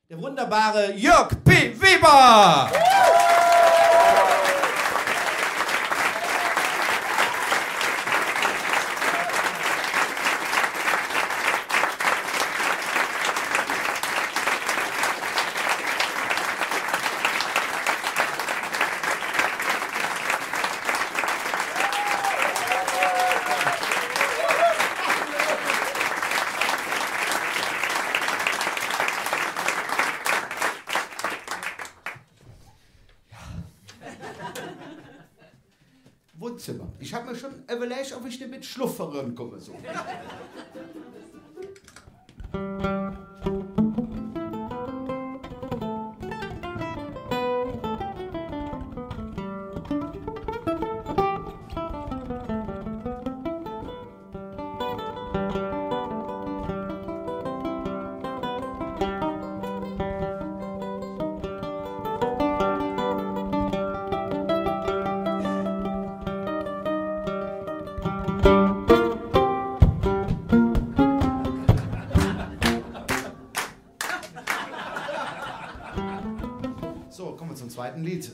Der wunderbare Jörg P. Weber. Wohnzimmer. Ich habe mir schon überlegt, ob ich dir mit Schlufferen komme. So. So, kommen wir zum zweiten Lied.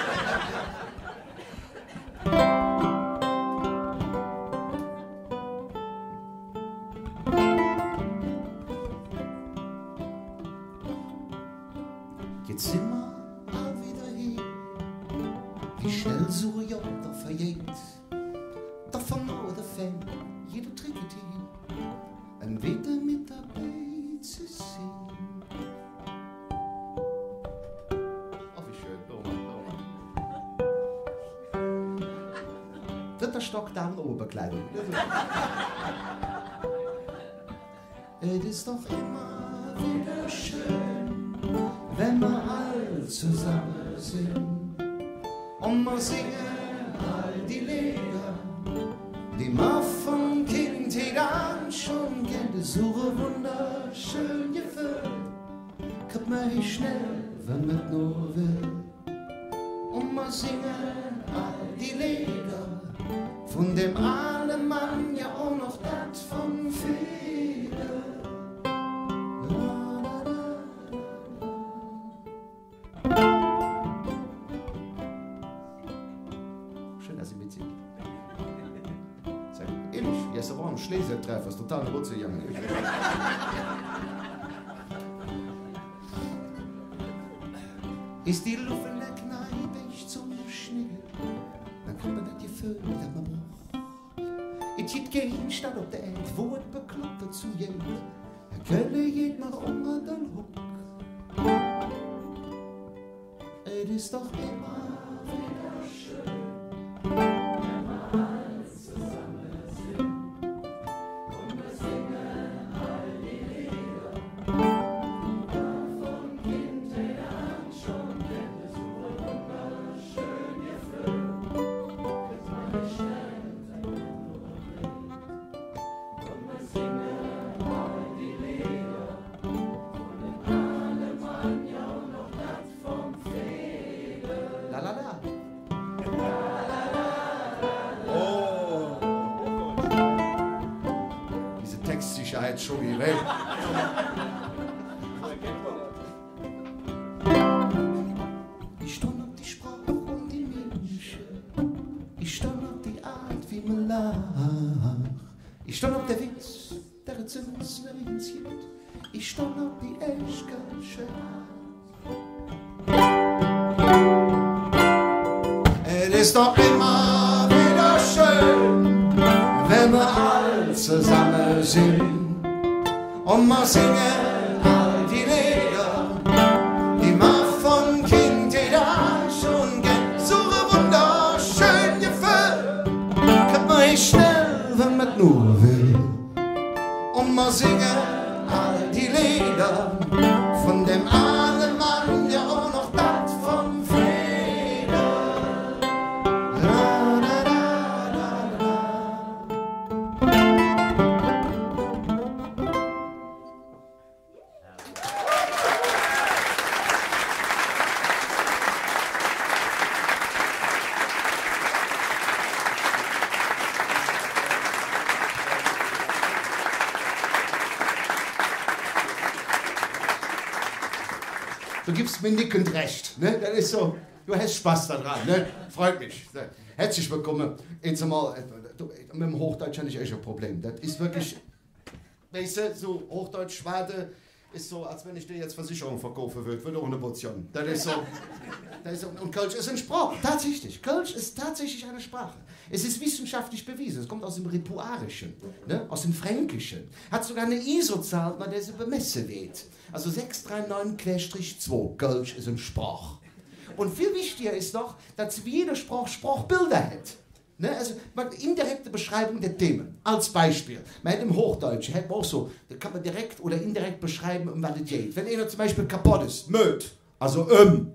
Jetzt sind wir mal wieder hier, wie schnell so ein Jahr da vergeht. Da vermauert der Fan, jeder trinkt hier, ein wieder mit dabei zu sehen. Dritter Stock, dann Oberkleidung. Es ist doch immer wieder schön, wenn wir all zusammen sind. Und wir singen all die Lieder, die wir von Kindheit an schon kennen. So wunderschön gefüllt, kommt man schnell, wenn man nur will. Und wir singen all die Lieder, von dem allen Mann ja auch noch das von vielen. Schön, dass Sie mitsingen. Seid ehrlich, jetzt war ein Schleswig-Treff, was total Rutze, Junge. Ist die Luft in der Kneipe echt zum Schnee? Dann kommt man das Gefühl, das man braucht. Es gibt keinen Stadt auf der Erde, wo es bekloppt dazu geht. Da können jeder mal unter den Huck. Es ist doch immer wieder schön, wenn wir alle zusammen sind. Und wir singen all die Lieder, die wir von Kindheit an schon kennen. So wunderschön gefüllt, dass man schnell und wir singen all die Lieder, von dem allen Mann ja auch noch das vom Fehler. La la la. Oh. Diese Textsicherheit schon die Welt. Ich stand auf die Sprache und die Menschen. Ich stand auf die Art, wie man lacht. Ich stand auf der Witz, der Rezenz nirgends gibt. Ich stand auf die Eschkelsche. Es ist doch immer wieder schön, wenn wir all zusammen sind. Und wir singen all die Lieder, die wir von Kindheit an schon kennen. So wunderschön gefällt, kommt man schnell, wenn man nur will. Und wir singen all die Lieder, von dem allen Mann ja auch noch das vom Feder. gibst mir nickend recht. Ne? Das ist so, du hast Spaß daran. Ne? Freut mich. Herzlich willkommen. Jetzt einmal, mit dem Hochdeutsch habe ich echt ein Problem. Das ist wirklich, weißt du, so Hochdeutsch, Schwade, ist so, als wenn ich dir jetzt Versicherung verkaufen würde ohne Portion. Das ist so, und Kölsch ist eine Sprache, tatsächlich. Kölsch ist tatsächlich eine Sprache. Es ist wissenschaftlich bewiesen, es kommt aus dem Ripuarischen, ne? Aus dem Fränkischen. Hat sogar eine ISO-Zahl, der sie bemessen wird. Also 639/2, Kölsch ist eine Sprache. Und viel wichtiger ist noch, dass jede Sprache Sprachbilder hat. Ne, also indirekte Beschreibung der Themen. Als Beispiel, mit dem Hochdeutschen hat man auch so, da kann man direkt oder indirekt beschreiben, um was es geht. Wenn einer zum Beispiel kaputt ist, möd, also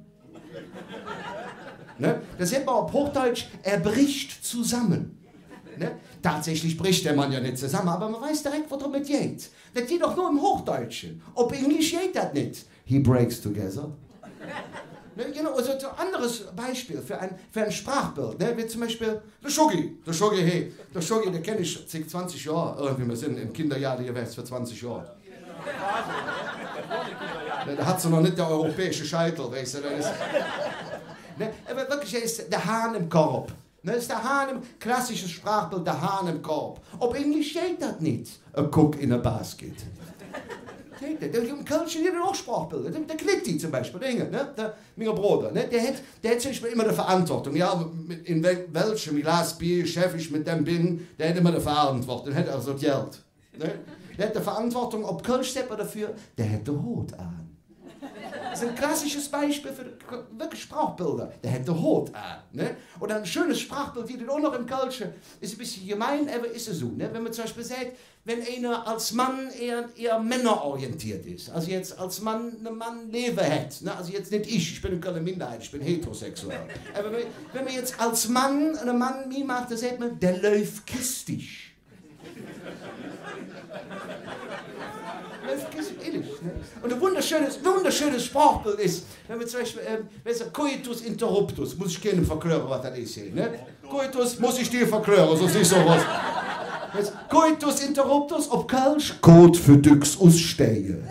ne, das sieht man auf Hochdeutsch, er bricht zusammen. Ne? Tatsächlich bricht der Mann ja nicht zusammen, aber man weiß direkt, worum es geht. Das geht doch nur im Hochdeutschen. Ob Englisch geht das nicht. He breaks together. Ne, genau, also ein anderes Beispiel für ein Sprachbild, ne, wie zum Beispiel der Schogi, den kenne ich seit 20 Jahren, irgendwie, wir sind im Kinderjahr gewesen für 20 Jahre. Da hat so noch nicht der europäische Scheitel, weißt du, das ist, ne, aber wirklich, er ist der Hahn im Korb. Ne, das ist der Hahn im klassisches Sprachbild, der Hahn im Korb. Ob Englisch steht das nicht, a cook in a basket. Im Kölschen hat auch Sprachbilder. Der Klitti zum Beispiel, mein Bruder, ne? Der hat zum Beispiel immer die Verantwortung. Ja, in welchem Glas Bier Chef ich mit dem bin, der hat immer die Verantwortung, der hat also das Geld. Ne? Der hat die Verantwortung, ob Kölsch steht dafür, der hat den Hut an. Das ist ein klassisches Beispiel für wirklich Sprachbilder. Der hat den Hut an. Ne? Oder ein schönes Sprachbild, wie das auch noch im Kölschen, ist ein bisschen gemein, aber ist es so. Ne? Wenn man zum Beispiel sagt, wenn einer als Mann eher männerorientiert ist, also jetzt als Mann einen Mann Leben hat, ne? Also jetzt nicht ich bin keine Minderheit, ich bin heterosexuell. Aber wenn man jetzt als Mann einen Mann mir macht, dann sagt man, der läuft kistig. Und ein wunderschönes Sprachbild ist, wenn wir zum Beispiel, Coitus interruptus, muss ich keinem verklären, was das ist hier, ne? Coitus muss ich dir verklären, so siehst du was. Coitus interruptus, auf Kölsch, Code für Düx ausstehen.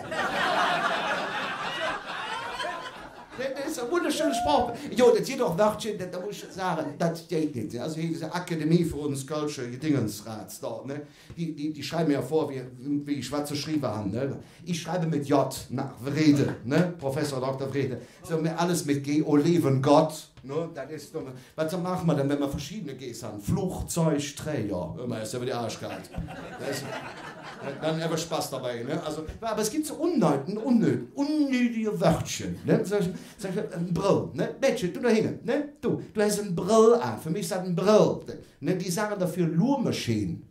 Das ist ein wunderschönes Sprachbild. Jo, das geht auch Wörtchen, da muss ich sagen, das geht nicht. Also hier diese Akademie für uns Kölsche Dingensrats da, ne? Die schreiben ja vor, wie schwarze Schreiber haben, ne? Ich schreibe mit J, nach Wrede, ne? Professor Dr. Wrede. So, alles mit G, O leben Gott. Ne? Das ist, was machen wir denn, wenn wir verschiedene Gs haben? Flugzeugträger, immer ist ja wieder Arschkalt. Dann haben wir Spaß dabei. Ne? Also, aber es gibt so unnötige Wörtchen. Ne? Sag ich, ein Brill. Ne? Mädchen, du da hinten. Ne? Du hast ein Brill an. Für mich ist das ein Brill. Ne? Die sagen dafür Lurmaschinen.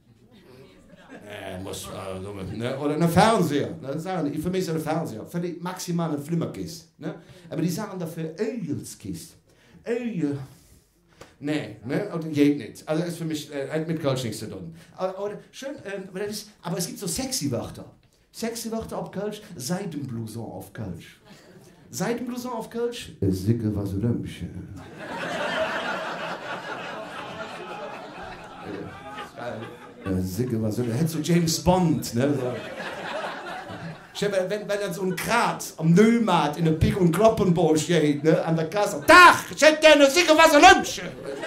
Ne? Oder ein Fernseher. Ne? Für mich ist das ein Fernseher. Für die maximale Flimmerkiste. Ne? Aber die sagen dafür Ölskiste. Nee, ne? Geht nicht. Also das ist für mich mit Kölsch nichts zu tun. Schön, aber es gibt so sexy Wörter. Sexy Wörter auf Kölsch, Seidenblouson auf Kölsch. Seidenblouson auf Kölsch? Sicke was Lömmchen. Sicke was Lömmchen. Hättest du James Bond, ne? So. Wenn dann so ein Krat am Neumarkt in der Pik- und Kloppenburg steht, ne, an der Kasse. Tag, ich hätte gerne sicher was ein Lömmchen.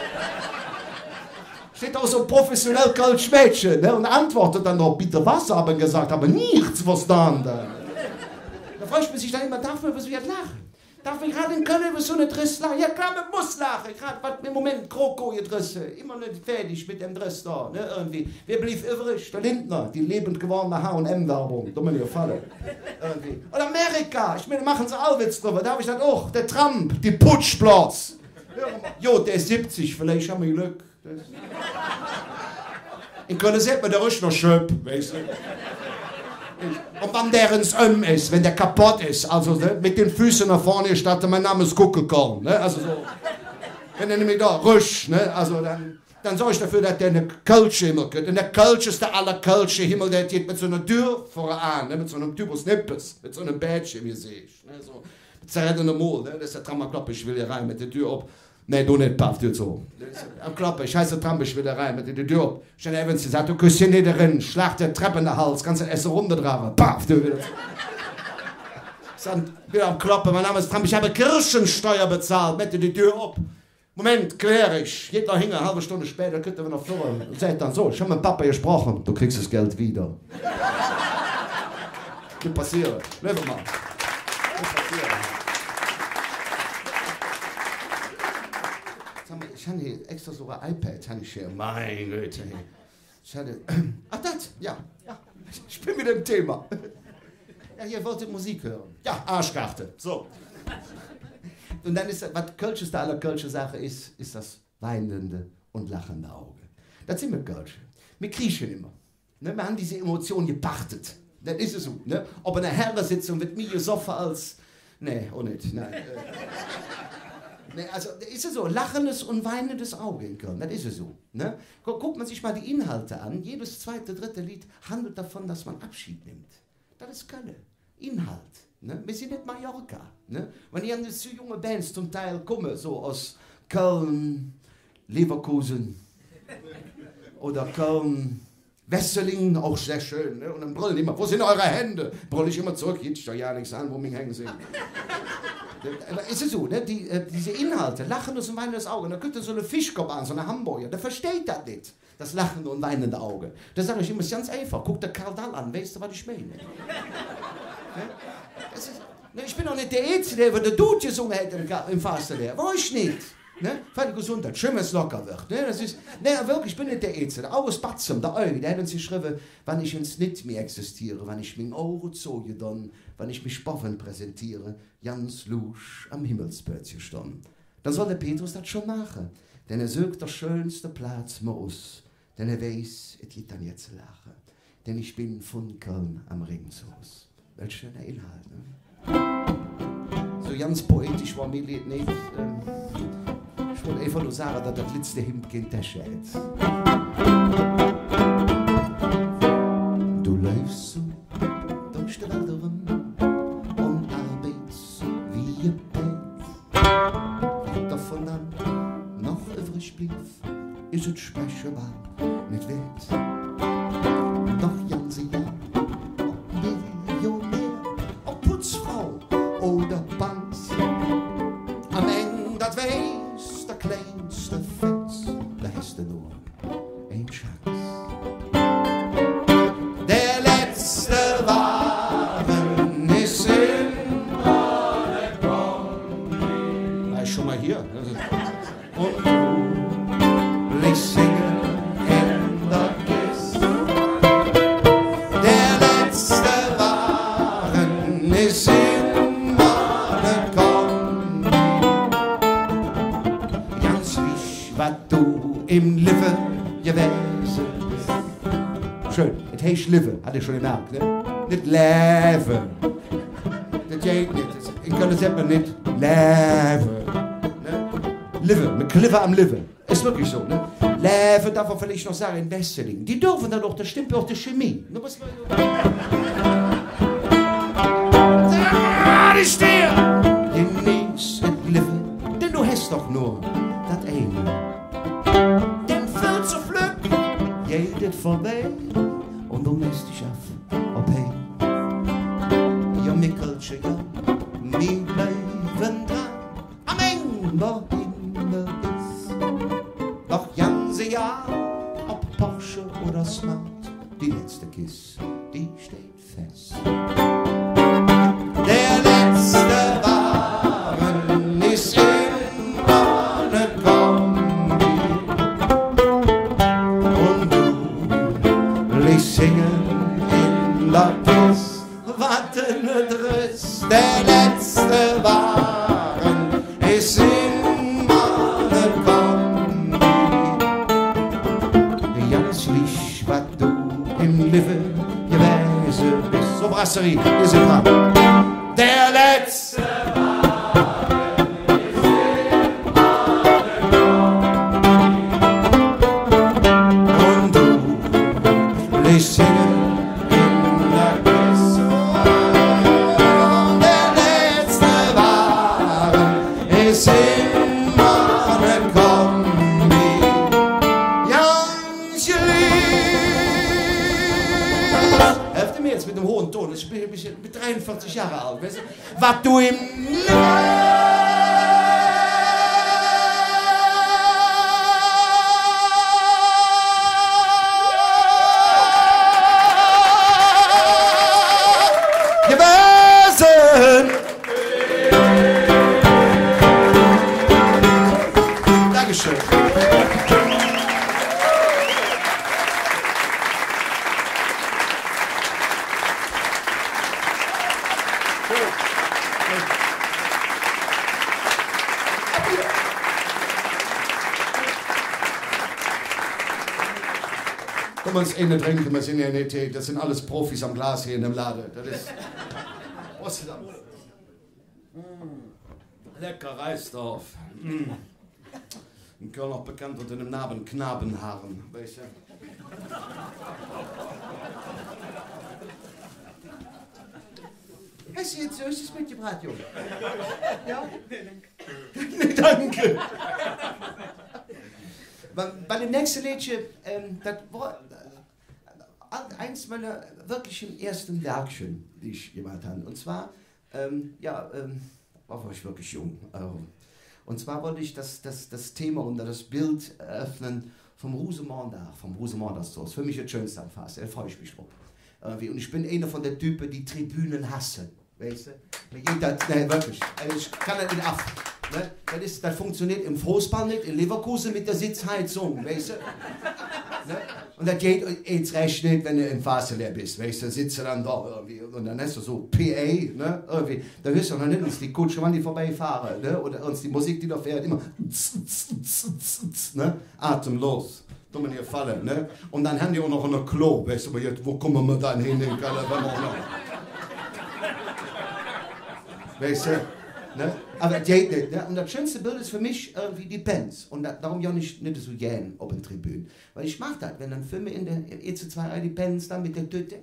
Steht auch so professionell Kölsch Mädchen, ne, und antwortet dann noch, bitte was haben gesagt, aber nichts verstanden. Da frage ich mich dann immer, darf man über so etwas lachen? Darf ich gerade in Köln über so eine Driss lachen? Ja klar, man muss lachen. Gerade was im Moment Kroko gedrissen. Immer nicht fertig mit dem Driss da. Ne? Irgendwie. Wer blieb übrig? Der Lindner. Die lebend gewordene H&M-Werbung. Da muss ich fallen. Irgendwie. Und Amerika. Ich meine, machen sie auch Witz drüber. Da habe ich dann auch. Der Trump. Die Putschplatz. Jo, der ist 70. Vielleicht haben wir Glück. In Köln sieht man der Rüsch noch schöp. Weißt du? Und wenn der ins ist, wenn der kaputt ist, also ne, mit den Füßen nach vorne statt mein Name ist Kuckelkorn, ne, also so, wenn er nämlich da rüsch, ne, also dann sorge ich dafür, dass der eine Kölsche Himmel kriegt. Und der kölscheste aller Kölsche Himmel, der geht mit so einer Tür voran, ne, mit so einem Typus Nippes, mit so einem Bädchen, wie sehe ich, ne, so, mit zerrettendem Mol, ne, das ist der Trammerklapp, ich will hier rein mit der Tür ab. Nee, du nicht, Paff, du so. Am Klappe, ich heiße Tramp, ich will da rein mit der Tür ab. Schnell Evans gesagt, du küsst hier nicht drin, schlag der Treppe in den Hals, kannst du Essen runtertragen. Paff, du wieder. Ich bin am Kloppen, mein Name ist Trump, ich habe Kirchensteuer bezahlt, bitte die Tür auf. Moment, klär ich. Geht noch hin, eine halbe Stunde später, könnt ihr noch führen. Und sagt dann so, ich habe mit Papa gesprochen, du kriegst das Geld wieder. Das passiert. Lebe mal. Das passiert. Ich habe hier extra so ein iPad, habe ich hier. Mein Güte. Ich hatte, ach das, ja. Ich bin mit dem Thema. Ja, ihr wolltet Musik hören. Ja, Arschkarte. So. Und dann ist, was Kölscheste aller Kölsche Sache ist, ist das weinende und lachende Auge. Das sind wir Kölsche. Wir kriechen immer. Ne? Wir haben diese Emotionen gepachtet. Das ist es so. Ne? Ob eine Herrensitzung wird mir gesoffen als... Nee, auch nicht. Nein. Nee, also ist es so, lachendes und weinendes Auge in Köln, das ist es so. Ne? Guckt man sich mal die Inhalte an, jedes zweite, dritte Lied handelt davon, dass man Abschied nimmt. Das ist Köln. Inhalt. Ne? Wir sind nicht Mallorca. Ne? Wenn ich an die junge Bands zum Teil komme, so aus Köln, Leverkusen oder Köln, Wesseling, auch sehr schön. Ne? Und dann brüllen die immer, wo sind eure Hände? Brüll ich immer zurück, jetzt doch ja nichts an, wo mich hängen sind. Aber ist es so, ne? Diese Inhalte, lachendes und weinendes Auge, da könnt ihr so eine Fischkopf an, so eine Hamburger, der versteht das nicht, das lachende und weinende Auge. Da sage ich immer, ist ganz einfach, guck dir Karl Dahl an, weißt du, was ich meine? Ne? Ich bin doch nicht der Einzige, der der Dude gesungen hat im Fastenlehr, war ich nicht. Ne? Für die Gesundheit, schön, wenn es locker wird. Ne? Das ist, ne, wirklich, ich bin nicht der Einzige. Der August Batzem, der Euge, der hat uns geschrieben, wenn ich uns nicht mehr existiere, wenn ich mein Auge zoge dann, wenn ich mich spoffen präsentiere, ganz lusch am Himmelsplätzchen stand. Dann soll der Petrus das schon machen, denn er sucht der schönste Platz mir aus, denn er weiß, es geht dann jetzt lachen, denn ich bin von Köln am Regenshaus. Welch schöner Inhalt, ne? So ganz poetisch war mir nicht. Ich wollte einfach nur sagen, dass das letzte Hemd kein Tasche hat. Du läufst so durch die Welt rum und arbeitest wie ein Pet. Davon an noch übrig blieb, ist es speicherbar nicht wert. Doch ganze Jahr, ob Millionär, ob Putzfrau oder Banz, am Ende das weiß der kleinste Fetz, da hast du nur ein Chance. Der letzte Wagen ist in Kombi. Er ist schon mal hier. Und du legst singen in der Kiste. Der letzte Wagen ist in Kombi. Ganz wichtig, was du im Leben gewesen bist. Schön, es heißt Leben, hat ihr schon gemerkt, ne? Nicht Leben. Das geht nicht. In Köln sagt man nicht Leben. Ne? Leben, mit Klippe am Leben. Ist wirklich so, ne? Leben darf man vielleicht noch sagen in Wesseling. Die dürfen da doch, das stimmt auch die Chemie. Ne, was die stehe! Genieß das Leben, denn du hast doch nur das eine. Den Feld zu Glück, jedet vorbei und du lässt dich auf, hey. Ja, Mickelchen, ja, mir bleiben dran, am Ende immer ist. Doch ganze Jahr, ob Porsche oder Smart, die letzte Kiss, die steht fest. Der letzte Wagen ist in eine Kombi und du lässt singen in der Kiss, warten nicht Riss. Der letzte Wagen ist in eine Kombi. Ganz lieb, was du im Leben gewesen bist. So, Brasserie, wir sind dran. Der letzte Wagen ist in und du lässt singen in der Kiste. Der letzte Wagen ist in eine Kombi. Ganz lieb. Helft ihr mir jetzt mit dem hohen Ton. Ich bin 43 Jahre alt. Weißt du? Was du im gewesen. Dankeschön. Können wir uns eh nicht trinken, wir sind ja nicht, das sind alles Profis am Glas hier in dem Laden. Das ist. Was ist das? Lecker Reisdorf. In Köln auch bekannt unter dem Namen Knabenhaaren. Weißt du? Hast du jetzt so ist es mitgebracht, Junge? Ja? Danke. Bei dem nächsten Liedchen, das war eins meiner wirklichen ersten Werkchen, die ich gemacht habe. Und zwar, war ich wirklich jung. Und zwar wollte ich das Thema und das Bild eröffnen vom Rosemondag, das ist für mich das Schönste am Fass, da freue ich mich drauf. Und ich bin einer von den Typen, die Tribünen hassen. Weißt du? Nein, wirklich. Ich kann das nicht ab. Ne? Das funktioniert im Fußball nicht, in Leverkusen mit der Sitzheizung, weißt du? Ne? Und das geht jetzt recht nicht, wenn du im Fahrstuhl bist, weißt du? Da sitzt du dann da irgendwie und dann hast du so PA, ne? Irgendwie. Da hörst du noch nicht uns die Kutsche, wann die vorbeifahren, ne? Oder uns die Musik, die da fährt, immer ne? Atemlos. Dumm in ihr Falle, ne? Und dann haben die auch noch ein Klo, weißt du? Wo kommen wir dann hin? Weißt du? Ne? Aber das geht nicht. Ne? Und das schönste Bild ist für mich irgendwie die Bands. Und darum ja nicht so gern auf den Tribünen. Weil ich mach das, wenn dann Filme in der EC2 die Bands dann mit der Tüte.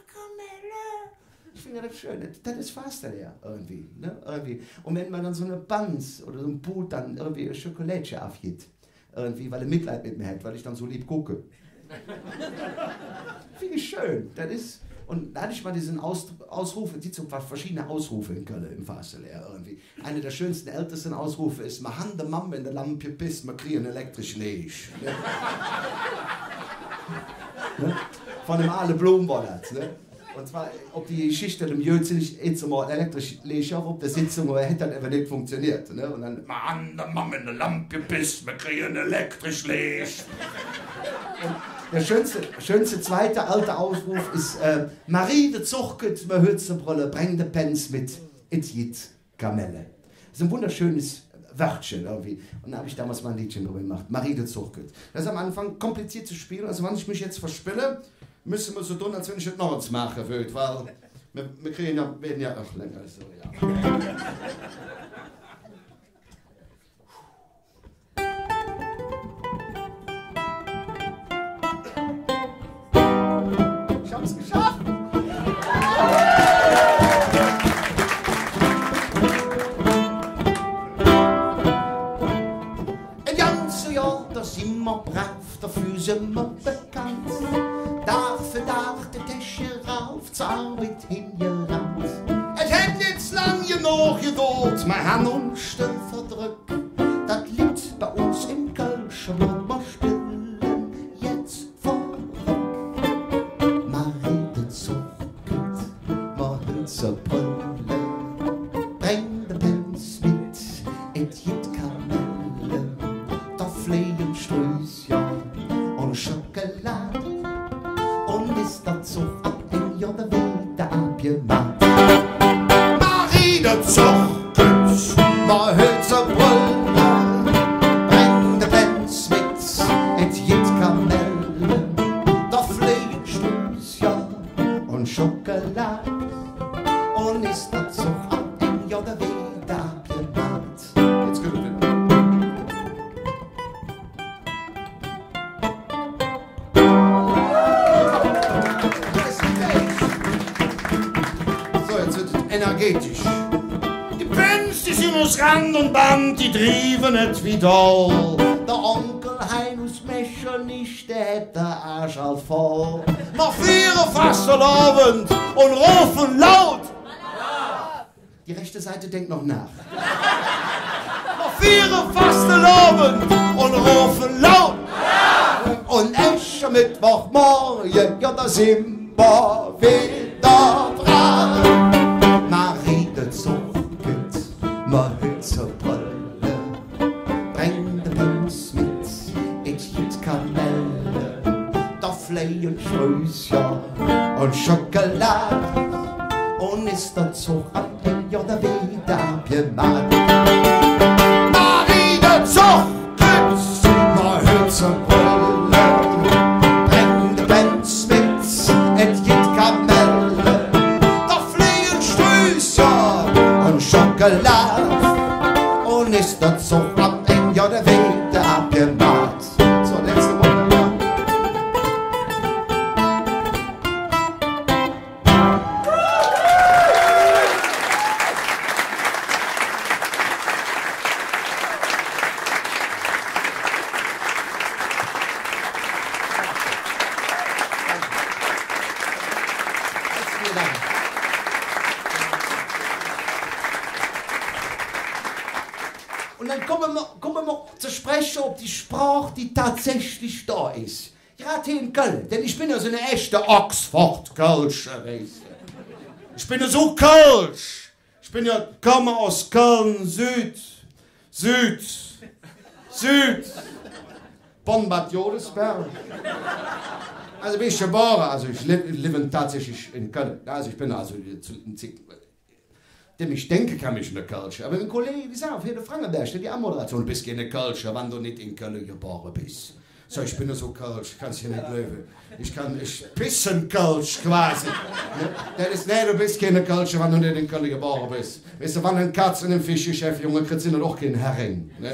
Ich finde das schön. Das ist fast der irgendwie, ne? Irgendwie. Und wenn man dann so eine Bands oder so ein Boot dann irgendwie ein Schokolädchen aufgibt. Irgendwie, weil er Mitleid mit mir hat, weil ich dann so lieb gucke. Finde ich schön. Das ist. Und da hatte ich mal diesen Ausruf, es gibt so verschiedene Ausrufe in Köln im Fahrstuhl irgendwie. Einer der schönsten, ältesten Ausrufe ist, man haben die Mama in der Lampe pisst, man kriegt elektrisch Licht. Ne? Ne? Von dem alle Blumenwollert. Ne? Und zwar, ob die Geschichte dem Jötze nicht jetzt mal elektrisch Licht auf, ob der Sitzung oder hätte dann einfach nicht funktioniert. Ne? Und dann, man haben die Mama in der Lampe pisst, man kriegt elektrisch Licht. Und der schönste zweite alte Ausruf ist Marie de Zuchket, me Hützenbrolle, bring de Pens mit, it jit Kamelle. Das ist ein wunderschönes Wörtchen irgendwie. Und da habe ich damals mal ein Liedchen drüber gemacht, Marie de Zuchket. Das ist am Anfang kompliziert zu spielen, also wenn ich mich jetzt verspiele, müssen wir so tun, als wenn ich es noch eins machen würde, weil wir kriegen ja, werden ja auch länger. So, ja. Dafür sind wir bekannt. Tag für Tag der Tische rauf, zur Arbeit hingerannt. Es hat nicht lang genug gedauert, wir haben uns still verdrückt. Das liegt bei uns im Kölschen Blut, wir spielen jetzt verrückt. Marie de Zuchket, wir Hülse Brille, bring de Pens mit, et jit Kamelle, da fliegen Strüßchen und Schokolade und ist dazu ab in Jode wieder abgemacht. Marie de Zuchket, ma Hülse Brille, bring de Pens mit, et jit Kamelle, da fliegen Strüßchen und Schokolade und ist dazu ab in Jode wieder abgemacht. Jetzt können wir wieder. Energetisch. Die Bands, die sind aus Rand und Band, die trieben nicht wie doll. Der Onkel Heinus Mescher nicht, der hätte Arsch halt voll. Mach vieren Fastenabend und rufen laut. Die rechte Seite denkt noch nach. Mach vieren Fastenabend und rufen laut. Und echt am Mittwochmorgen, ja, da sind wir wieder dran. Marie gezuckt, ma Hütze Brille, bring de Pins mit, ich gibt Kamelle, da fleien Schrösschen und Schokolade. Und ist der Zug ab, ja, da wieder abgemacht. Marie gezuckt, ma Hütze Brille, bring de Pins mit, ich gibt Kamelle, da fleien Schrösschen und Schokolade. Und ist der Zug ab, ja, der wieder abgemacht. So, letzte Mal. Und dann kommen wir zu sprechen, ob die Sprache, die tatsächlich da ist. Gerade hier in Köln, denn ich bin ja so eine echte Oxford-Kölscher. Ich bin ja so Kölsch. Ich bin ja, komme aus Köln, Süd. Bonn-Bad Godesberg. Also bin ich geboren, also ich lebe tatsächlich in Köln. Also ich bin also dem ich denke, kann mich in der Kölsche. Aber ein Kollege, die sagt, hier der Frankenberg, die Anmoderation, du bist keine Kölsche, wenn du nicht in Köln geboren bist. So, ich bin ja so Kölsch, kannst hier nicht leben. Ich pissen Kölsch quasi. Nee, du bist keine Kölsche, wenn du nicht in Köln geboren bist. Weißt du, wenn ein Katz in einem Fischgeschäft, Junge, kriegst du doch keinen Hering. Nee,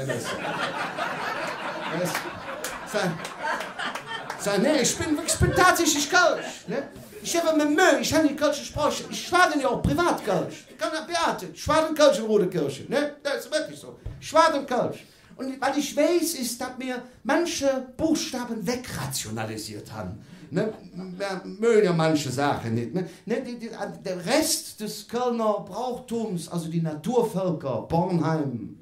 nee, ich bin tatsächlich Kölsch. Ne? Ich habe mir Mühe, ich habe die Kölsche Sprache. Ich schwade ja auch privat Kölsch. Ich kann ja Beate, schwaden Kölsch in Rodekirche. Ne? Das ist wirklich so. Schwaden Kölsch. Und was ich weiß, ist, dass wir manche Buchstaben wegrationalisiert haben. Ne? Wir mögen ja manche Sachen nicht. Ne? Der Rest des Kölner Brauchtums, also die Naturvölker, Bornheim.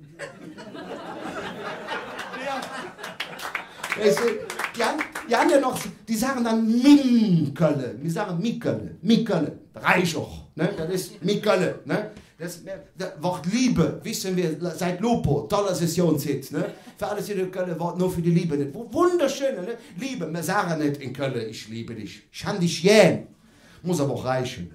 Weißt du, die haben ja noch, die sagen dann Minkölle. Wir sagen Mikölle. Reich auch. Ne? Das ist Mikölle. Ne? Das Wort Liebe, wissen wir seit Lupo, toller Sessionshit. Ne? Für alles in Köln, Wort nur für die Liebe. Nicht. Wunderschöne, ne? Liebe, wir sagen nicht in Köln, ich liebe dich. Ich kann dich gern. Muss aber auch reichen.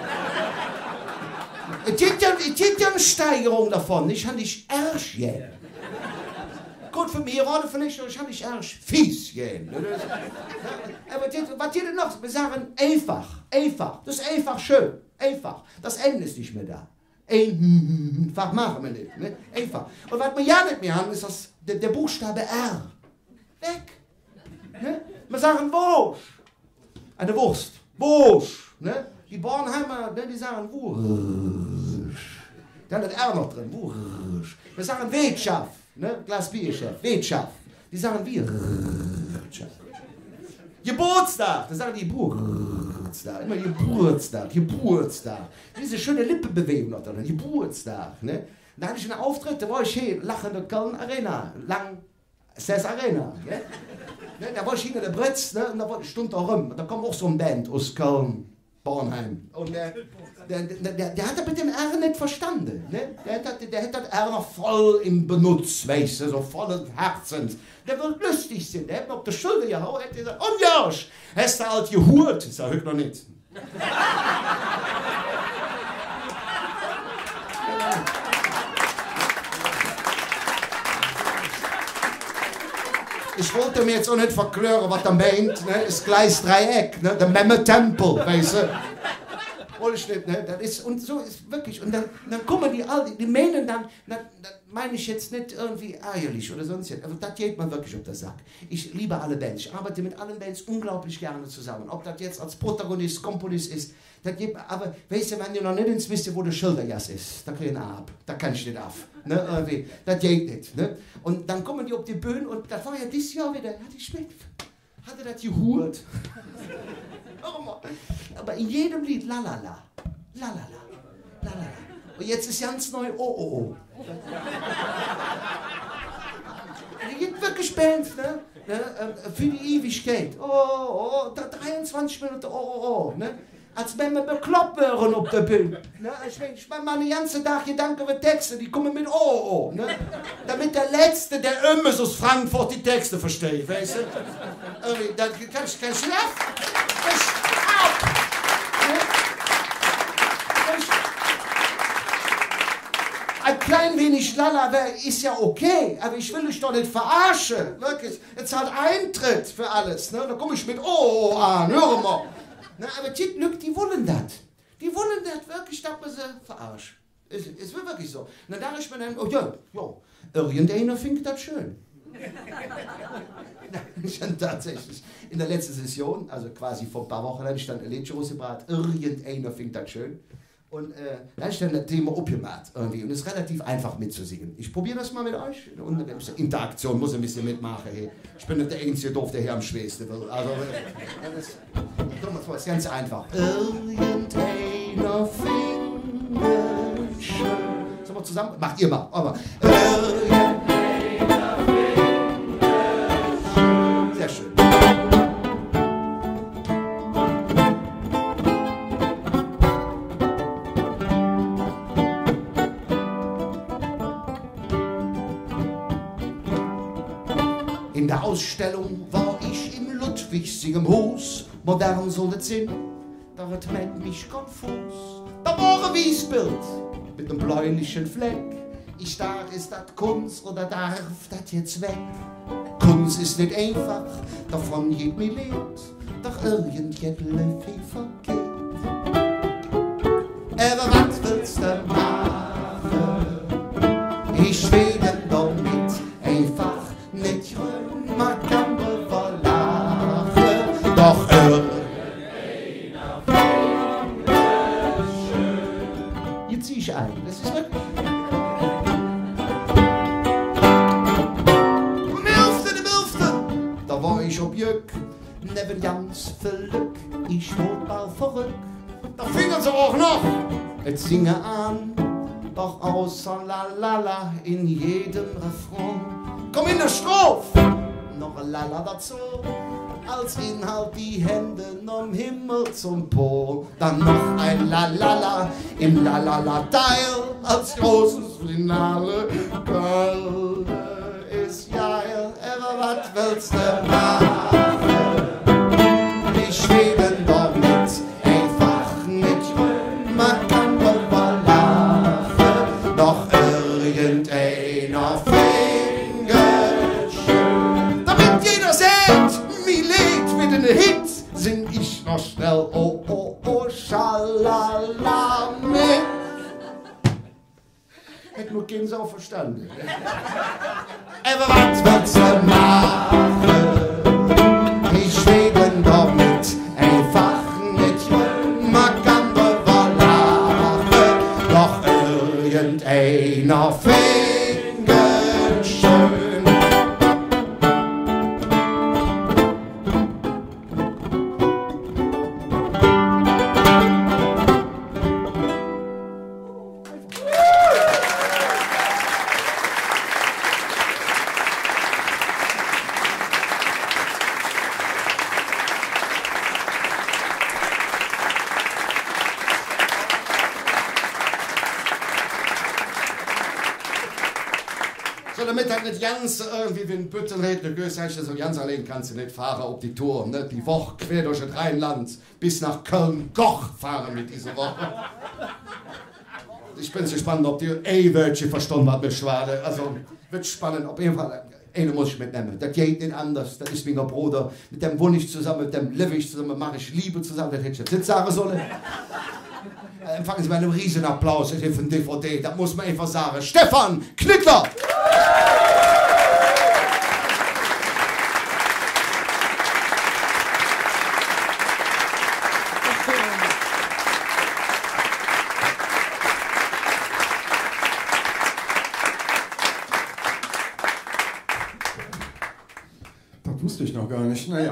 Es gibt ja eine Steigerung davon. Ich kann dich erst gern. Gut für mich, gerade für dich, ich kann dich erst fies gern. Aber was geht denn noch? Wir sagen einfach. Das ist einfach schön. Einfach. Das Ende ist nicht mehr da. Einfach machen wir nicht. Ne? Einfach. Und was wir ja nicht mehr haben, ist der Buchstabe R. Weg. Ne? Wir sagen Wurst. Eine Wurst. Ne? Die Bornheimer, ne, die sagen Wurst. Dann hat R noch drin. Wurst. Wir sagen Wirtschaft. Ne? Glas Bierchef. Wirtschaft. Die sagen Wirtschaft. Geburtstag. Das sagen die Geburtstag. Immer Geburtstag. Diese schöne Lippenbewegung noch drin. Geburtstag. Ne? Da hatte ich einen Auftritt, da war ich hier, lachende Köln Arena. Cess Arena. Ne? Da war ich hinter der Bretz, ne? Und da war ich Stunde rum. Da kam auch so eine Band aus Köln. Bornheim. Und der hat das mit dem R nicht verstanden. Ne? Der hat das R noch voll im Benutz, weißt du, so voll Herzens. Der will lustig sein. Der hat mir auf die Schulter gehauen, hat gesagt, und Josch, hast du alt gehurt? Ich sag, hört noch nicht. Ich wollte mir jetzt auch nicht verklären, was er meint. Ne? Das Gleisdreieck, ne? Der Memme-Tempel, weißt du. Wollte ich nicht, ne? Das ist, und so ist wirklich. Und dann kommen die alle, die meinen dann meine ich jetzt nicht irgendwie ärgerlich oder sonst was. Aber das geht mir wirklich auf den Sack. Ich liebe alle Bands. Ich arbeite mit allen Bands unglaublich gerne zusammen. Ob das jetzt als Protagonist, Komponist ist, das geht mir, aber weißt du, wenn ihr noch nicht ins wisst, wo der Schilderjas ist, da kriege ich ab. Da kann ich nicht auf. Ne? Irgendwie, das geht nicht. Ne? Und dann kommen die auf die Bühne und das war ja dieses Jahr wieder, hatte ich mit. Hatte das gehurt. Aber in jedem Lied lalala, lalala, lalala. Und jetzt ist ganz neu oh oh oh. Es gibt wirklich Bands, ne? Für die Ewigkeit. Oh oh, 23 Minuten oh oh oh. Ne? Als wenn wir bekloppt wären auf der Bühne. Ne? Ich meine, den ganzen Tag Gedanken über Texte, die kommen mit oh oh. Ne? Damit der Letzte, der immer aus Frankfurt die Texte versteht, weißt du? Da kann ich kein Schlaf. Ein klein wenig Lala ist ja okay, aber ich will dich doch nicht verarschen. Wirklich. Jetzt hat Eintritt für alles. Ne? Da komme ich mit oh an, hör mal. Na, aber die Leute, die wollen das. Die wollen das wirklich, dass man sie verarscht. Es wird wirklich so. Na, da ist man dann, oh ja, irgendeiner findet das schön. Ich habe tatsächlich in der letzten Session, also quasi vor ein paar Wochen, habe ich dann ein Lied rausgebracht, irgendeiner findet das schön. Und da habe ich dann das Thema abgemacht irgendwie. Und es ist relativ einfach mitzusingen. Ich probiere das mal mit euch. Und Interaktion muss ein bisschen mitmachen. Hey. Ich bin nicht der einzige Doof, der hier am schwersten will. Also, das ist ganz einfach. Irgendeiner findet schön. Sollen wir zusammen? Macht ihr mal. Aber, sehr schön. In der Ausstellung war ich im Ludwigsingenhaus. Modern soll es sein, da wird man mich konfus. Da war ein Wiesbild mit einem bläulichen Fleck. Ich dachte, ist das Kunst oder darf das jetzt weg? Kunst ist nicht einfach, davon geht mir lebt. Doch irgendjet läuft wie verkehrt. Aber was willst du machen? Ich will denn damit einfach nicht rum, man kann wohl verlachen. Doch irgendeiner findet schön. Jetzt zieh ich ein, das ist wirklich. Da war ich ob Jück, neben ganz viel Glück, ich wurde mal verrückt. Da fingen sie auch noch, jetzt singe an, doch außer la la la in jedem Refrain. Komm in der Strophe, noch ein Lala dazu, als Inhalt die Hände vom Himmel zum Po. Dann noch ein Lalala im Lalala-Teil, als großes Finale. Girl ist geil, aber was willst du machen? Ich schwebe damit, einfach nicht rum, man kann wohl mal lachen, doch irgendeiner Hit sing ich noch schnell oh oh oh schalala mit. Hätt nur keinen Sau verstanden. Aber was willst du machen? Ich schwebe damit einfach nicht, man kann wohl lachen, doch irgendeiner findet schön. So, damit halt nicht ganz irgendwie wie ein Büttenredner gesagt, so ganz allein kannst du nicht fahren auf die Tour. Ne? Die Woche quer durch das Rheinland bis nach Köln-Goch fahren mit dieser Woche. Ich bin gespannt, ob die Wörtchen verstanden hat mit Schwade. Also, wird spannend. Auf jeden Fall, eine muss ich mitnehmen. Das geht nicht anders. Das ist wie mein Bruder. Mit dem wohne ich zusammen, mit dem lebe ich zusammen, mache ich Liebe zusammen. Das hätte ich jetzt nicht sagen sollen. Empfangen Sie mal einen riesen Applaus hier für den DVD. Da muss man einfach sagen. Stefan Knickler! Das wusste ich noch gar nicht. Naja.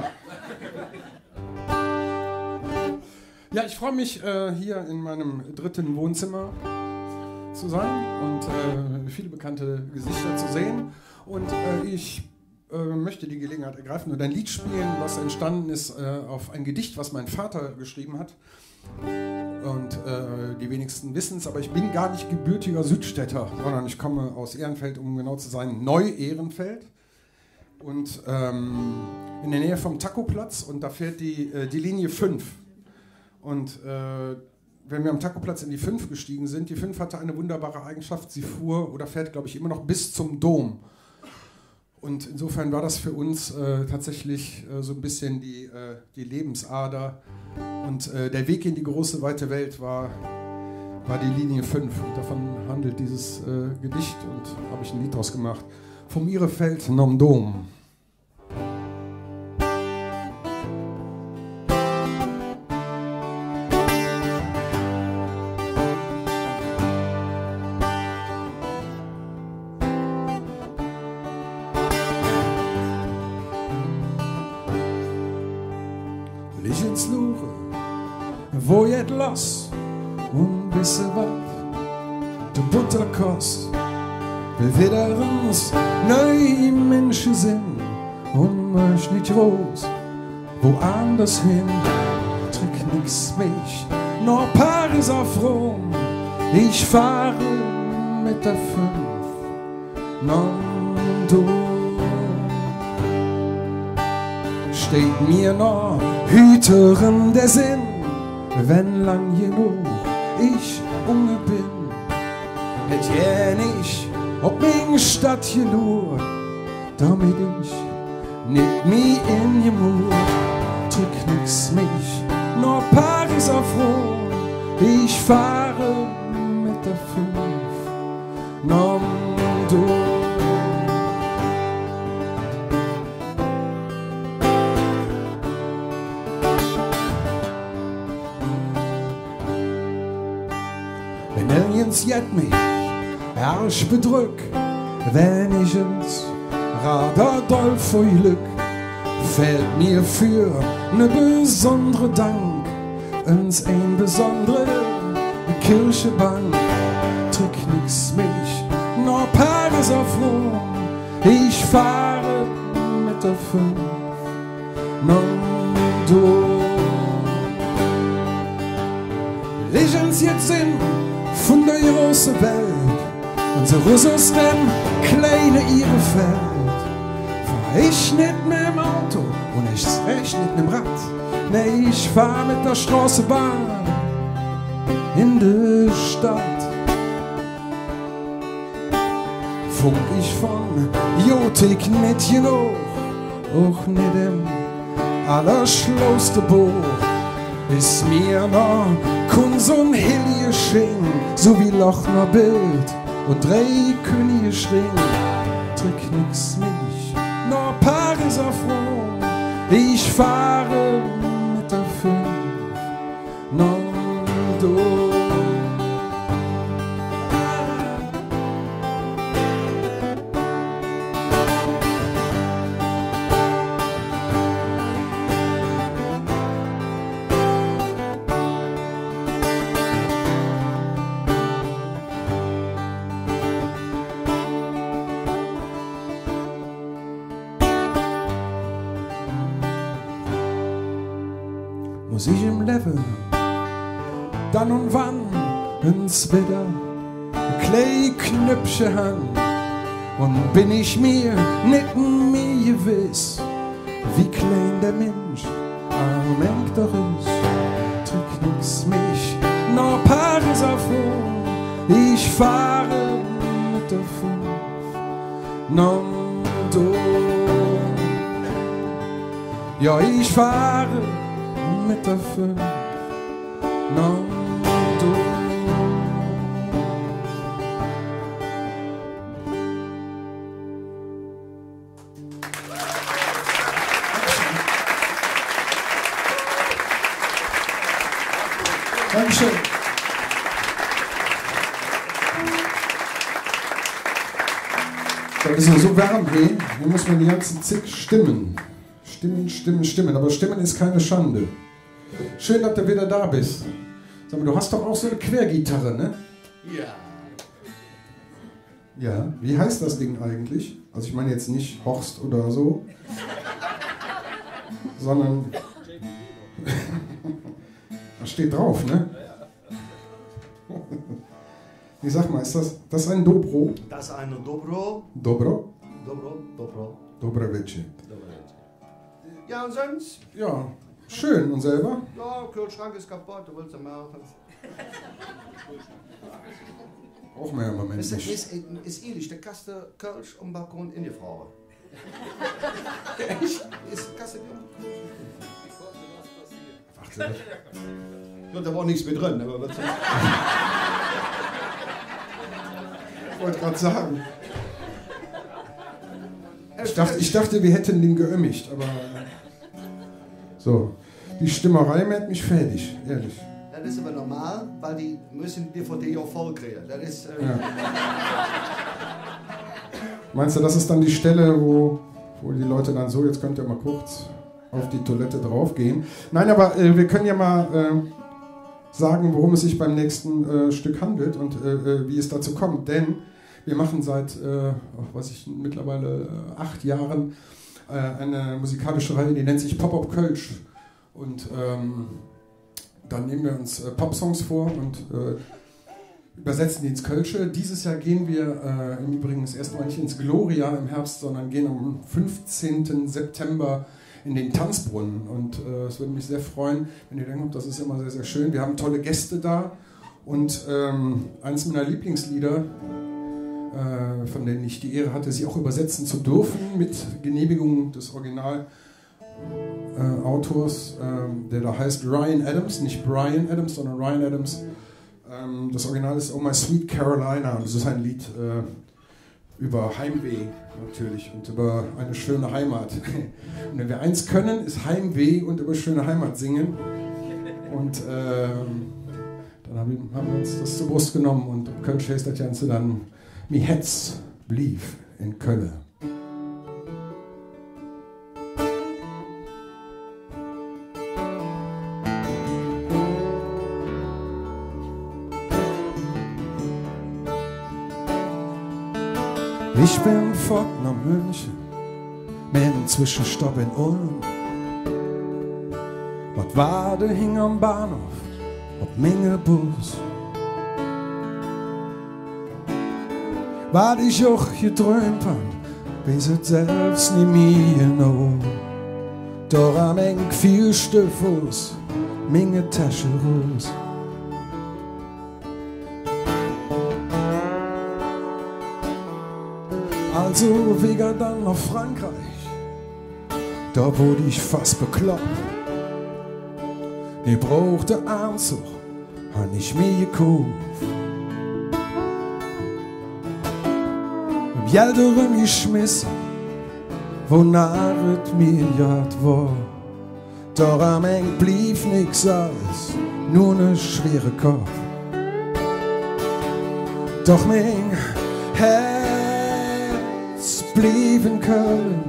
Ja, ich freue mich, hier in meinem dritten Wohnzimmer zu sein und viele bekannte Gesichter zu sehen. Und ich möchte die Gelegenheit ergreifen und ein Lied spielen, was entstanden ist auf ein Gedicht, was mein Vater geschrieben hat. Und die wenigsten wissen es, aber ich bin gar nicht gebürtiger Südstädter, sondern ich komme aus Ehrenfeld, um genau zu sein, Neu-Ehrenfeld. Und in der Nähe vom Takoplatz, und da fährt die Linie 5. Und wenn wir am Takoplatz in die 5 gestiegen sind, die 5 hatte eine wunderbare Eigenschaft, sie fuhr oder fährt, glaube ich, immer noch bis zum Dom. Und insofern war das für uns tatsächlich so ein bisschen die Lebensader. Und der Weg in die große, weite Welt war die Linie 5. Und davon handelt dieses Gedicht, und habe ich ein Lied draus gemacht. Vom Ihrefeld nom Dom. Ich ins Luche, wo jet los und wisse wat, de Butterkost will wieder uns neue Menschen sind und möcht nicht groß woanders hin. Trick nix mich, nur Paris auf Rom. Ich fahre mit der 5 non du. Steht mir noch Hüterin der Sinn, wenn lang genug ich unge bin, hätt ja nicht ob in Stadt gelur, damit ich nicht mi in je Mur. Drück nix mich, nur Paris auf Rom. Ich fahre mit der 5 nom du. Wenn Aliens jet mich Arsch bedrück, wenn ich ins Radar doll vor Glück, fällt mir für ne besondere Dank ins ein besondere Kirchebank. Drück nix mich, nur Paris auf Rom. Ich fahre mit der 5 non du. Ich ins jetzt in von der großen Welt. Unser Russus denn kleine ihre Feld. Fahr ich nicht mehr im Auto und ich recht nicht mit dem Rad. Nee, ich fahr mit der Straßenbahn in der Stadt. Funk ich von Jotik nicht genug, auch nicht im allerschlauste Buch. Ist mir noch Konsum Hilje Sching, so wie Lochner Bild und 3 Könige Schring. Drück nix mich, nur Paris auf Rom. Ich fahre mit der 5 non du. Muss ich im Level dann und wann ins wieder ein kleine Knöpfchen han, und bin ich mir nicht mehr gewiss, wie klein der Mensch am Ende doch ist. Drück nix mich, nur Paris auf Rom. Ich fahre mit der 5 non du. Ja, ich fahre mit der 5 non du. Dankeschön. Das ist ja so warm hier. Hier muss man die ganzen zig Stimmen. Stimmen. Aber Stimmen ist keine Schande. Schön, dass du wieder da bist. Sag mal, du hast doch auch so eine Quergitarre, ne? Ja. Ja, wie heißt das Ding eigentlich? Also ich meine jetzt nicht Horst oder so, sondern... Das steht drauf, ne? Ich sag mal, ist das ein Dobro? Das ist eine Dobro. Dobro? Dobro. Dobre Vece. Ja, und sonst? Ja, schön. Und selber? Ja, Kühlschrank ist kaputt, du willst ja mehr. Auch mehr im Moment Ist nicht. der Kaste Kölsch und Balkon in die Frau. Echt? Ist Kaste ja, da war nichts mehr drin, aber was ich wollte gerade sagen. Ich dachte, wir hätten den geömmigt, aber... So, die Stimmerei macht mich fertig, ehrlich. Das ist aber normal, weil die müssen die DVD auch voll kriegen. Das ist... Ja. Meinst du, das ist dann die Stelle, wo die Leute dann so, jetzt könnt ihr mal kurz auf die Toilette draufgehen? Nein, aber wir können ja mal sagen, worum es sich beim nächsten Stück handelt und wie es dazu kommt. Denn wir machen seit, mittlerweile 8 Jahren eine musikalische Reihe, die nennt sich Pop-Up Kölsch. Und dann nehmen wir uns Popsongs vor und übersetzen die ins Kölsche. Dieses Jahr gehen wir im Übrigen erstmal nicht ins Gloria im Herbst, sondern gehen am 15. September in den Tanzbrunnen. Und es würde mich sehr freuen, wenn ihr denkt, das ist immer sehr, sehr schön. Wir haben tolle Gäste da und eines meiner Lieblingslieder, von denen ich die Ehre hatte, sie auch übersetzen zu dürfen, mit Genehmigung des Originalautors, der da heißt Ryan Adams, nicht Brian Adams, sondern Ryan Adams. Das Original ist Oh My Sweet Carolina und das ist ein Lied über Heimweh natürlich und über eine schöne Heimat. Und wenn wir eins können, ist Heimweh und über schöne Heimat singen. Und dann haben wir uns das zur Brust genommen und im Kölsch heißt das Ganze dann Mi Hetz blieb in Köln. Ich bin fort nach München, mit einem Zwischenstopp in Ulm. Was war der hing am Bahnhof, ob Mingebus. War ich auch geträumt han, bis es selbst nie mir noch. Doch am eng viel Fuß, Minge Tasche raus. Also wieder dann nach Frankreich, da wurde ich fast bekloppt. Ich brauchte Anzug, han ich mir gekauft. Im Geld geschmissen, wonach es mir jad war. Doch am Ende blieb nix als nur ne schwere Kopf. Doch mein Herz blieb in Köln.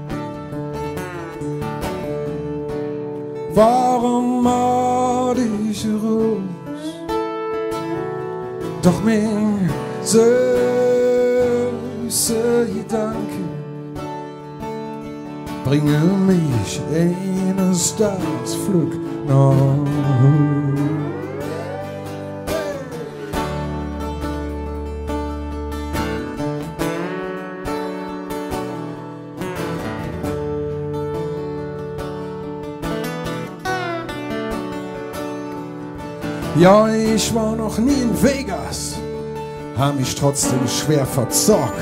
Warum mord ich raus? Doch mein süße Gedanken bringen mich eines Tagesflug nach. Ja, ich war noch nie in Vegas, hab mich trotzdem schwer verzockt.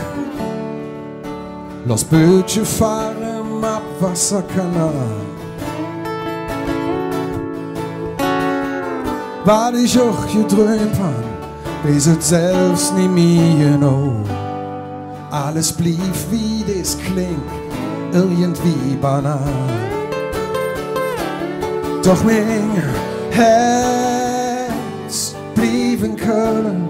Los Bötchen fahren im Abwasserkanal. wat ich auch geträumt hab, bis es selbst nie mir genau. Alles blieb wie das klingt, irgendwie banal. Doch mein Herz blieb in Köln.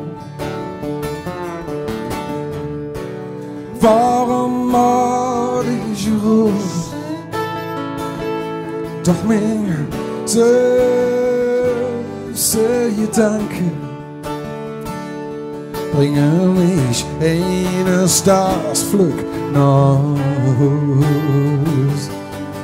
Warum mord ich ruf? Doch mein süße Gedanken bringen mich eines Staarsflug nach Haus.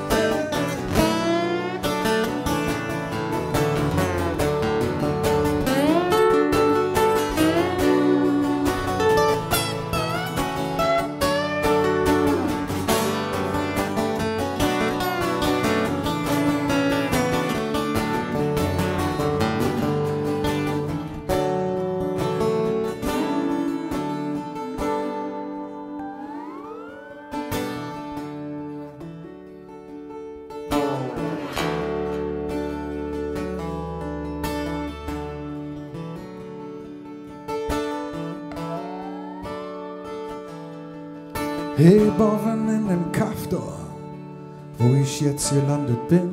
Hey, boven in dem Kaff da, wo ich jetzt gelandet bin.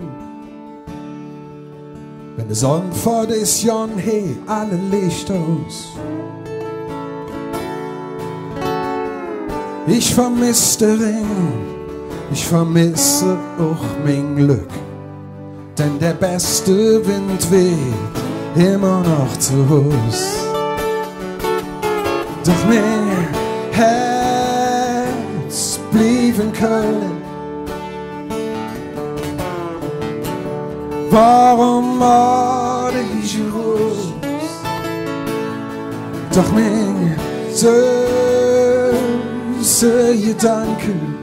Wenn die Sonne vor des Jon, hey, alle Licht aus. Ich vermisse den Ring, ich vermisse auch mein Glück. Denn der beste Wind weht immer noch zu Hus. Doch mein Herz blieb in Köln. Warum mord ich raus? Doch mein süße Gedanken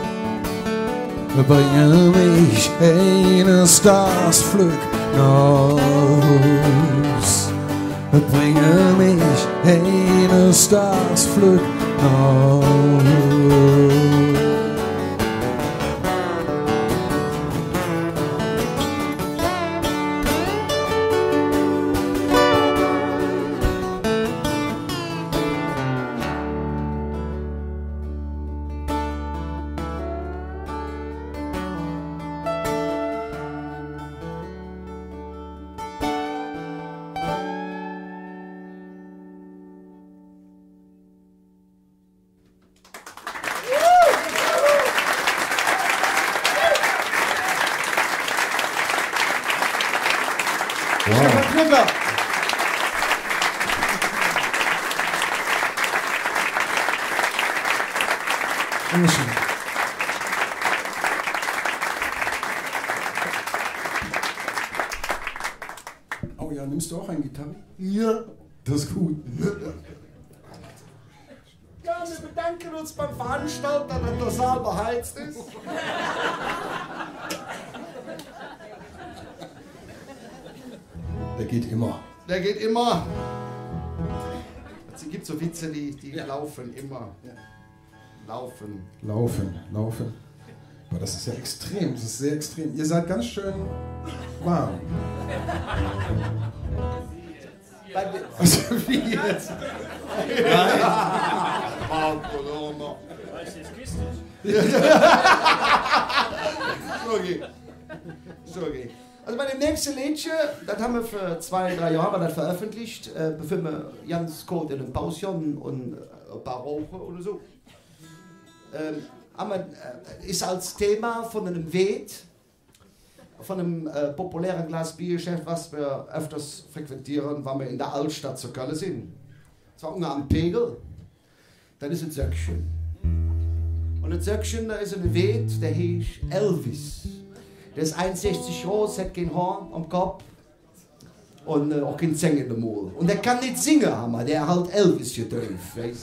bringen mich eines Staarsflug nach Haus. Bringen mich eines Staarsflug nach Haus. Oh ja, nimmst du auch eine Gitarre? Ja. Das ist gut. Ja, wir bedanken uns beim Veranstalter, dass der Saal beheizt ist. Der geht immer. Der geht immer. Es gibt so Witze, die laufen immer. Ja. Laufen. Laufen. Aber das ist ja extrem, das ist sehr extrem. Ihr seid ganz schön warm. Also wie jetzt? Nein. So geht. Also bei dem nächsten Liedchen, das haben wir für 2-3 Jahre das veröffentlicht, bevor wir ganz kurz in den Pausion und ein paar Rauchen oder so. Ist als Thema von einem Weet, von einem populären Glas-Biergeschäft, was wir öfters frequentieren, wenn wir in der Altstadt zu Köln sind. Zwar ungefähr am Pegel, dann ist ein Söckchen. Und ein Söckchen, da ist ein Weet, der heißt Elvis. Der ist 1,60 groß, hat kein Horn am Kopf und auch kein Zähne in den Mund. Und der kann nicht singen, Hammer, der hat Elvis getönt.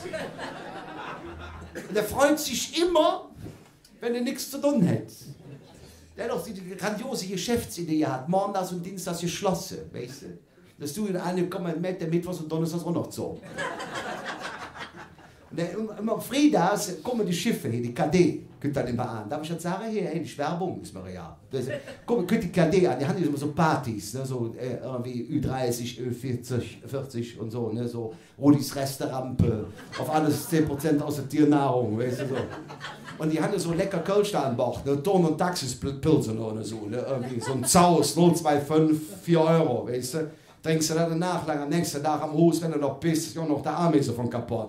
Und der freut sich immer, wenn er nichts zu tun hat. Der hat auch die grandiose Geschäftsidee gehabt, Montags und Dienstags geschlossen, weißt du. Dass du in eine kommst mit der Mittwochs und Donnerstags auch noch so. Immer Friedas kommen die Schiffe hier, die KD, könnt ihr immer an. Darf ich jetzt sagen, hier, hey, die Werbung ist mir real. Könnt die KD an, die haben immer so Partys, ne, so irgendwie Ü30, Ü40 und so, ne, so Rudis Resterampe, auf alles 10% aus der Tiernahrung, weißt du so. Und die haben so lecker Kölsch an Bord, ne, Ton- und Taxispilzen oder so, ne, irgendwie so ein Zaus, 0,25, 4 Euro, weißt du. Trinkst du das danach, lang am nächsten Tag am Haus, wenn du noch bist, ist ja noch der Arm ist von kaputt.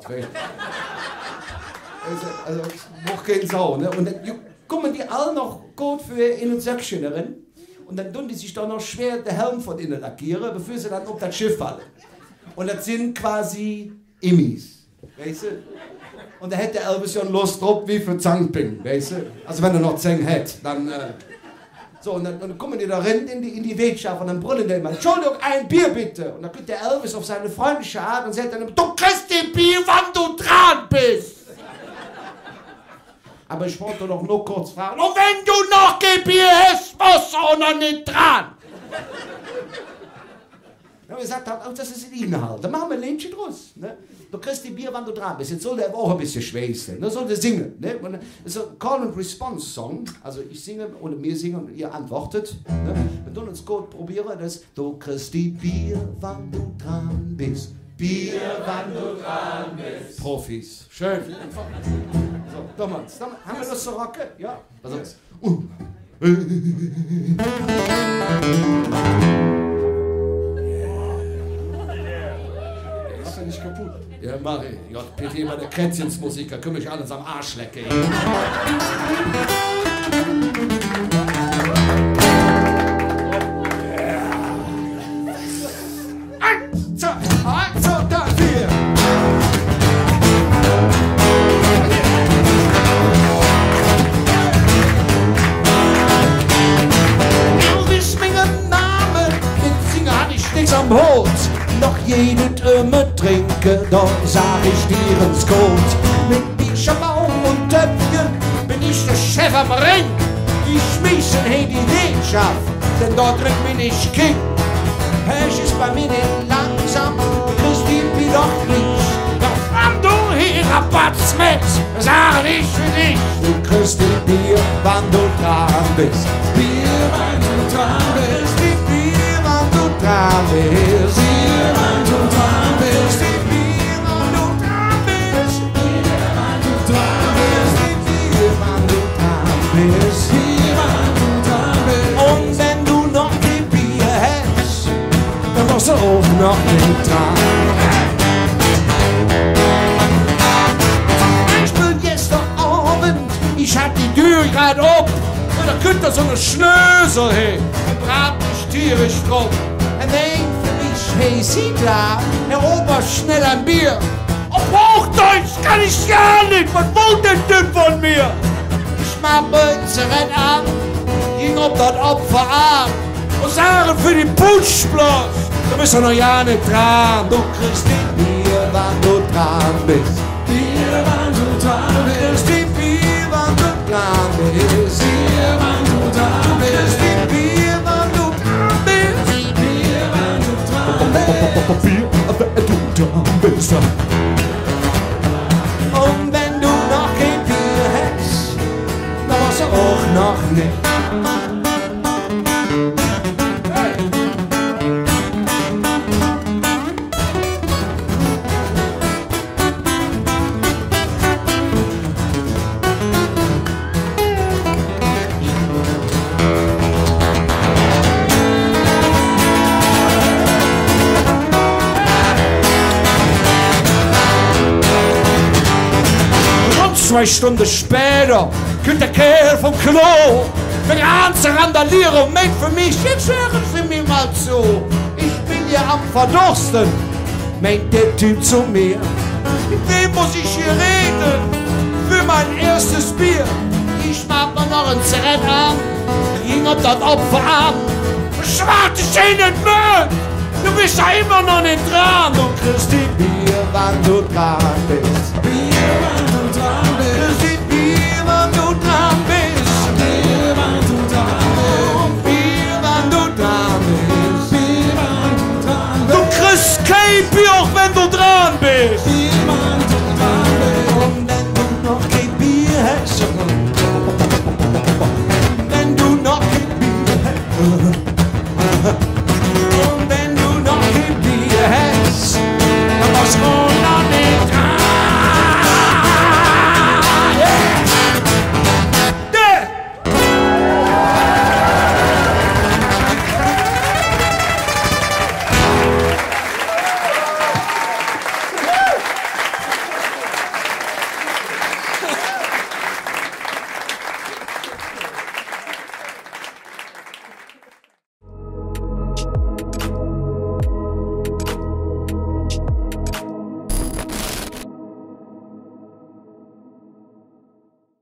Also, noch kein Sau. Ne? Und dann kommen die alle noch gut für innen Säckchen rein. Und dann tun die sich doch noch schwer den Helm von innen lackieren, bevor sie dann auf das Schiff fallen. Und das sind quasi Immis. Weißt du? Und da hätte Elvis ja Lust drauf wie für Zangping. Weißt du? Also, wenn er noch Zang hätte, dann. So, und dann kommen die da rein in die Wirtschaft und dann brüllen die immer, Entschuldigung, ein Bier bitte. Und dann geht der Elvis auf seine freundliche Art und sagt dann, du kriegst den Bier, wann du dran bist. Aber ich wollte doch nur kurz fragen, und wenn du noch kein Bier hast, musst du auch noch nicht dran. Ja, wir sagt, das ist der Inhalt, da machen wir ein Ländchen draus. Ne? Du kriegst die Bier, wann du dran bist. Jetzt soll der auch ein bisschen schweißen. Da soll der singen. Ne? Das ist ein Call-and-Response-Song. Also ich singe oder wir singen und ihr antwortet. Ne? Wir tun uns gut probieren, dass du kriegst die Bier, wann du dran bist. Bier, wann du dran bist. Profis. Schön. So, damals. Haben wir das so rocken? Ja. Also, Nicht kaputt. Ja, mach ich. JPT bei der Kätzchensmusik, da kümmere ich alles am Arsch lecken. Eins, zwei, drei, vier. Elvis, mein Name, mit Singer hatte ich nichts am Hut. Noch jeden immer trinke, doch sag ich dir ins Gut. Mit Bierschabau und Töpfchen bin ich der Chef am Ring. Ich schmeißen hey die Wirtschaft, denn dort drin bin ich King. Hörst ist bei mir nicht langsam, kriegst die Bier doch nicht. Doch wann du hier Rabatz mit, sag ich für dich. Du kriegst die Bier, wann du dran bist. Bier, wann du dran bist. Die Bier, wann du dran bist. Und wenn du noch kein Bier hast, dann musst du auch noch nicht dran. Ich bin gestern Abend, ich hab die Tür grad auf, und da könnt ihr so eine Schnösel hin, und brat mich tierisch drauf. Und denk für mich, hey, sieh da, Herr Ober, schnell ein Bier. Auf Hochdeutsch kann ich gar nicht, was wollt denn von mir? Ich mach mein Zerrett an, ging ob das Opfer an und sage für die Putschbloß, du bist doch noch ja nicht dran. Du kriegst die Bier, wann du dran bist. Bier, wann du dran bist. Du kriegst die Bier, wann du dran bist. Bier, wann du dran bist. Die Bier, wann du dran bist. Bier, wann du dran bist. Bier, wann du dran bist. Und wenn du noch kein Bier hast, dann warst du auch noch nicht. Zwei Stunden später kommt der Kerl vom Klo. Fängt an zu randalieren und meint für mich, jetzt hören Sie mir mal zu. Ich bin ja am Verdursten, meint der Typ zu mir. Mit wem muss ich hier reden für mein erstes Bier? Ich mach mir noch ein Zerrett an, ging ob das Opfer an. Schwarte Schäden Müll, du bist ja immer noch nicht dran. Du kriegst die Bier, wann du dran bist. Bier, wann du dran bist. Bier, wann du dran bist. Bier, wann du dran bist. Bier, wann du dran bist. Bier, wann du dran bist. Du kriegst kein Bier, auch wenn du dran bist. Bier, wann du dran bist. schon.